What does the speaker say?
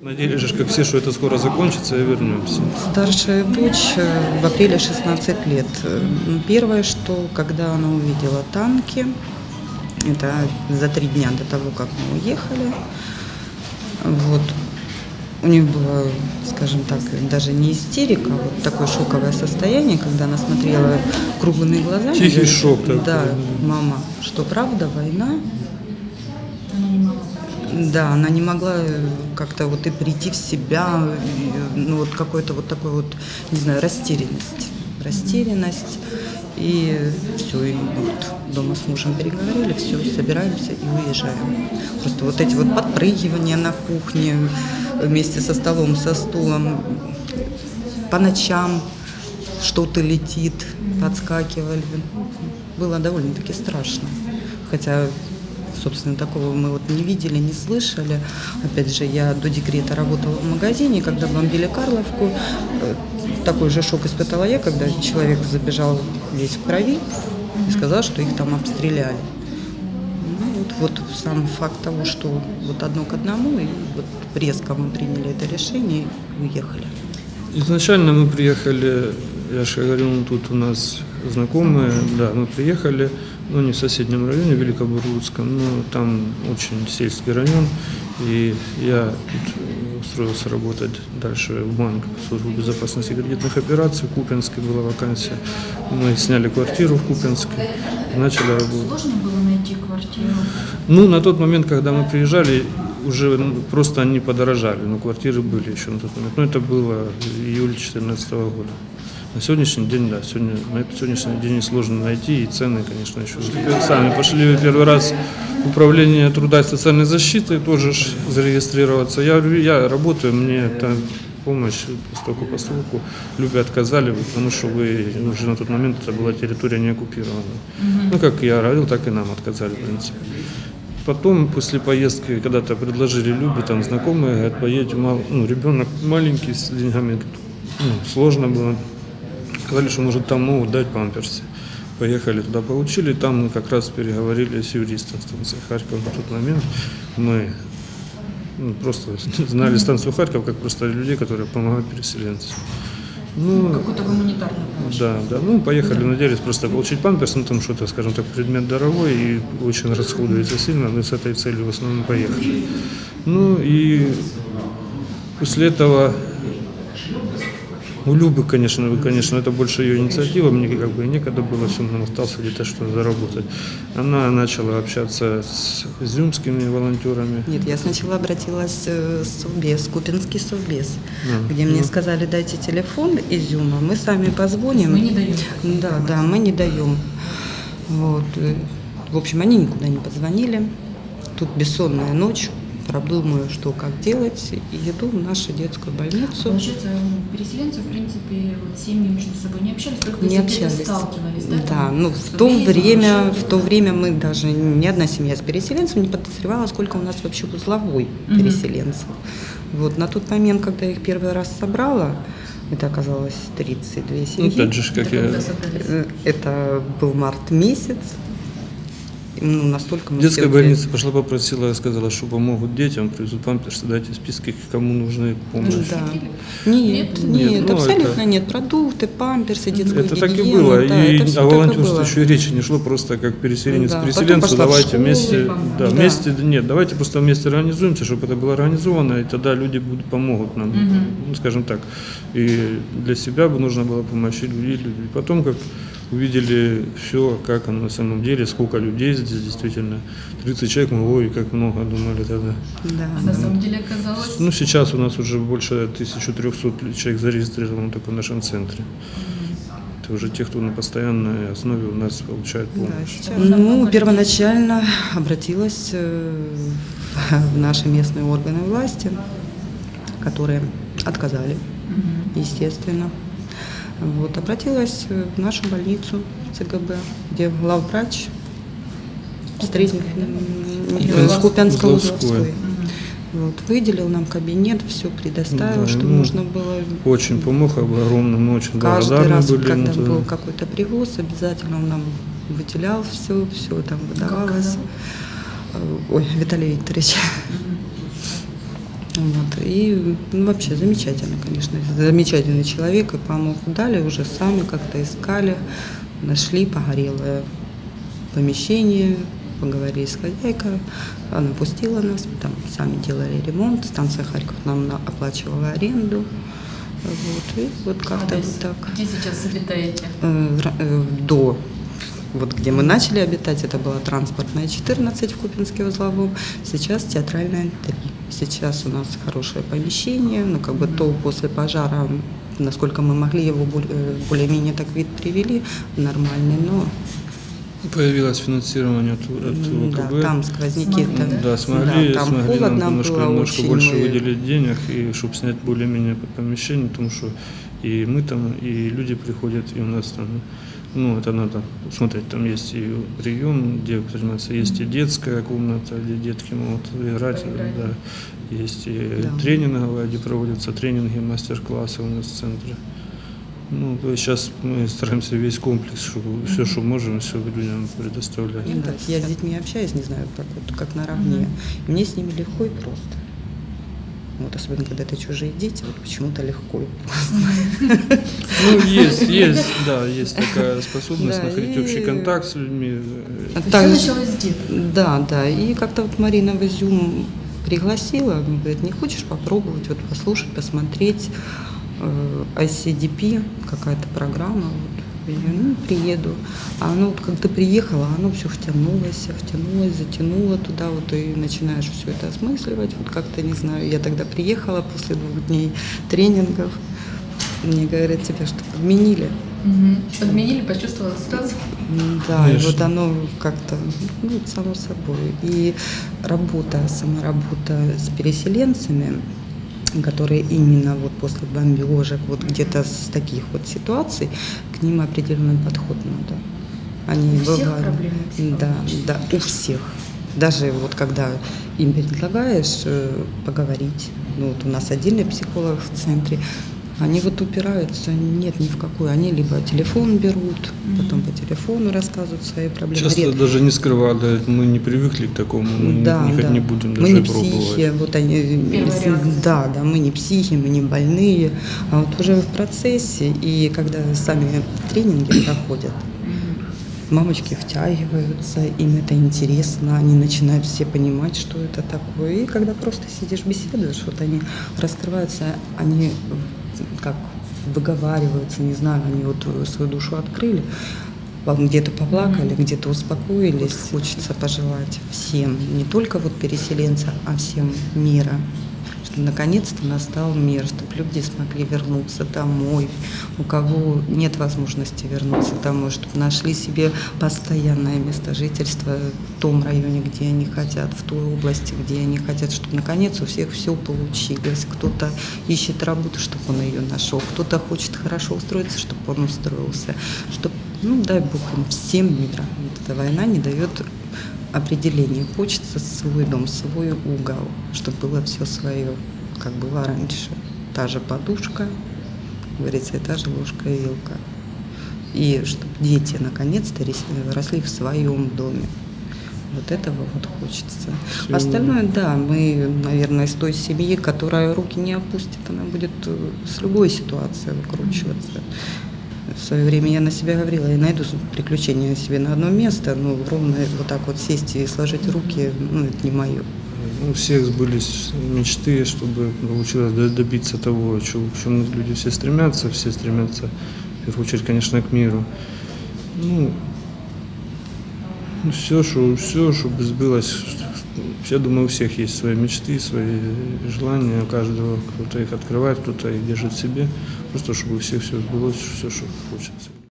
Надеялись же, как все, что это скоро закончится и вернемся. Старшая дочь в апреле 16 лет. Первое, что когда она увидела танки, это за 3 дня до того, как мы уехали, вот, у нее было, скажем так, даже не истерика, а вот такое шоковое состояние, когда она смотрела круглыми глазами. Тихий шок такой. Да, мама, что правда, война? Да, она не могла как-то вот и прийти в себя, ну вот какой-то вот такой вот, не знаю, растерянность. И все, и вот дома с мужем переговорили, все, собираемся и уезжаем. Просто вот эти вот подпрыгивания на кухне вместе со столом, со стулом, по ночам что-то летит, подскакивали. Было довольно-таки страшно. Хотя, собственно, такого мы вот не видели, не слышали. Опять же, я до декрета работала в магазине, когда бомбили Карловку. Такой же шок испытала я, когда человек забежал весь в крови и сказал, что их там обстреляли. Ну, вот сам факт того, что вот одно к одному, и вот резко мы приняли это решение и уехали. Изначально мы приехали, я же говорю, тут у нас знакомые, да, мы приехали, но не в соседнем районе, Великобурлуцком, но там очень сельский район, и я тут устроился работать дальше в банк, в службу безопасности и кредитных операций, в Купянске была вакансия, мы сняли квартиру в Купянске, начали работать. Сложно было найти квартиру? Ну, на тот момент, когда мы приезжали, уже просто они подорожали, но квартиры были еще на тот момент, но это было июль 2014 года. На сегодняшний день, да, на сегодняшний день сложно найти, и цены, конечно, еще. Сами пошли первый раз в управление труда и социальной защиты, тоже зарегистрироваться. Я говорю, я работаю, мне это помощь постоку люди отказали, потому что вы уже на тот момент это была территория не оккупированная. Ну, как я говорил, так и нам отказали, в принципе. Потом, после поездки, когда-то предложили Любе, там знакомые, говорят, поедь, ребенок маленький, с деньгами, сложно было. Сказали, что, может, там могут дать памперсы. Поехали туда, получили. Там мы как раз переговорили с юристом станции Харьков. На тот момент мы просто знали станцию Харьков как просто людей, которые помогают переселенцам. Какую-то гуманитарную помощь. Да. Поехали, надеялись просто получить памперс, там что-то, скажем так, предмет дорогой и очень расходуется сильно. Мы с этой целью в основном поехали. И после этого у Любы, конечно, это больше ее инициатива, мне как бы некогда было, все, нам остался где-то что-то заработать. Она начала общаться с изюмскими волонтерами. Нет, я сначала обратилась в Совбез, Купинский Совбез, где мне сказали, дайте телефон Изюма, мы сами позвоним. Мы не даем. Да, мы не даем. Вот. В общем, они никуда не позвонили. Тут бессонная ночь. Продумаю, что как делать, и иду в нашу детскую больницу. Получается, переселенцы, в принципе, семьи между собой не общались, только не общались. Сталкивались, да? В то время мы даже, ни одна семья с переселенцем не подозревала, сколько у нас вообще узловой переселенцев. Вот, на тот момент, когда я их первый раз собрала, это оказалось 32 семьи. Это был март месяц. Настолько Детская больница пошла, попросила, сказала, что помогут детям, привезут памперсы, дайте списки, кому нужны помощь. Да. Нет, абсолютно нет. Продукты, памперсы, детскую это гигиену. Так и было. Да, о волонтерстве еще и речи не шло, просто как переселенец к переселенцу, давайте вместе, давайте просто вместе организуемся, чтобы это было организовано, и тогда люди помогут нам, скажем так. И для себя бы нужно было помочь и потом, как увидели все, как оно на самом деле, сколько людей здесь действительно. 30 человек, ой, как много думали тогда. Да. А на самом деле оказалось? Сейчас у нас уже больше 1300 человек зарегистрировано только в нашем центре. Это уже те, кто на постоянной основе у нас получает помощь. Да, первоначально обратилась в наши местные органы власти, которые отказали, естественно. Вот, обратилась в нашу больницу ЦГБ, где главврач с Купянско-Узловской. Вот, выделил нам кабинет, все предоставил, что нужно было. Очень помог, огромно, мы очень благодарны раз, были. Когда был какой-то привоз, обязательно он нам выделял все там выдавалось. Ой, Виталий Викторович. Вот. И вообще замечательно, конечно. Замечательный человек, и помог. Дали уже сами как-то искали, нашли погорелое помещение, поговорили с хозяйкой, она пустила нас, там сами делали ремонт, станция Харьков нам оплачивала аренду. Вот, и вот как-то вот так. Где сейчас обитаете? До, вот где мы начали обитать, это была транспортная 14 в Купинске узловом, сейчас театральная 3. Сейчас у нас хорошее помещение, но как бы то после пожара, насколько мы могли его более-менее так вид привели, нормальный, но... Появилось финансирование от ВКБ. Да, там сквозняки. Да, смогли там нам холодно немножко было, больше мы... выделить денег, и чтобы снять более-менее помещение, потому что и мы там, и люди приходят, и у нас там, ну, это надо смотреть, там есть и прием, где заниматься, есть и детская комната, где детки могут играть, да, есть и тренинговая, где проводятся тренинги, мастер-классы у нас в центре. Ну, сейчас мы стараемся весь комплекс, чтобы все, что можем, все людям предоставлять. Да, я с детьми общаюсь, не знаю, как наравне. Мне с ними легко и просто. Вот, особенно, когда это чужие дети, вот почему-то легко и просто. Ну, есть такая способность находить общий контакт с людьми. Все началось с детства. Да, и как-то вот Марина в Изюм пригласила, говорит, не хочешь попробовать, вот послушать, посмотреть. ICDP, какая-то программа, вот, я, приеду. А оно вот как ты приехала, оно все втянулось, затянуло туда, вот и начинаешь все это осмысливать. Вот как-то, не знаю, я тогда приехала после 2 дней тренингов, мне говорят, тебя что, подменили? Подменили, почувствовала сразу? Да, конечно. и вот оно как-то, само собой. И сама работа с переселенцами, которые именно вот после бомбежек, вот где-то с таких вот ситуаций, к ним определенный подход надо. Они у всех бывают, проблемы? Да, у всех. Даже вот когда им предлагаешь поговорить, вот у нас отдельный психолог в центре, они вот упираются, нет ни в какую. Они либо телефон берут, потом по телефону рассказывают свои проблемы. Часто даже не скрывают, мы не привыкли к такому, мы не будем даже мы не пробовать. Психи, вот они, да, мы не психи, мы не больные, а вот уже в процессе, и когда сами тренинги проходят, мамочки втягиваются, им это интересно, они начинают все понимать, что это такое. И когда просто сидишь, беседуешь, вот они раскрываются, они как выговариваются, не знаю, они вот свою душу открыли, где-то поплакали, где-то успокоились. Хочется пожелать всем, не только вот переселенцам, а всем мира, что наконец-то настал мир, чтобы люди смогли вернуться домой, у кого нет возможности вернуться домой, чтобы нашли себе постоянное место жительства в том районе, где они хотят, в той области, где они хотят, чтобы наконец у всех все получилось. Кто-то ищет работу, чтобы он ее нашел, кто-то хочет хорошо устроиться, чтобы он устроился, чтобы, дай Бог им всем мира. Вот эта война не дает определение. Хочется свой дом, свой угол, чтобы было все свое, как было раньше. Та же подушка, как говорится, и та же ложка и вилка. И чтобы дети наконец-то росли в своем доме. Вот этого вот хочется. Остальное, да, мы, наверное, из той семьи, которая руки не опустит, она будет с любой ситуацией выкручиваться. В свое время я на себя говорила, я найду приключения себе на одно место, но ровно вот так вот сесть и сложить руки, это не мое. У всех сбылись мечты, чтобы получилось добиться того, к чему люди все стремятся, в первую очередь, конечно, к миру. Все, чтобы сбылось. Я думаю, у всех есть свои мечты, свои желания, у каждого кто-то их открывает, кто-то их держит в себе, просто чтобы у всех все сбылось, все, что хочется.